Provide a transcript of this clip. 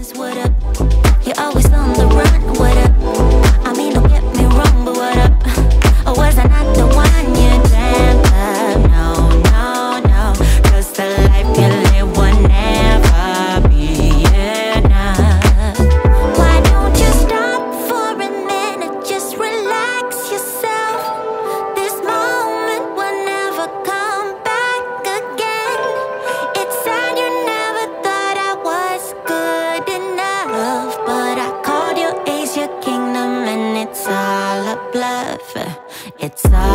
business, what up? You're always on the run, what up? I mean, don't get me wrong, but what up? Or was I not the one you dreamt of? No, no, no. Cause the life you live will never be enough. Why don't you stop for a minute? Just relax yourself. This moment will never come back again. It's sad you never thought I was good enough, but I called your ace your kingdom, and it's all a bluff. It's all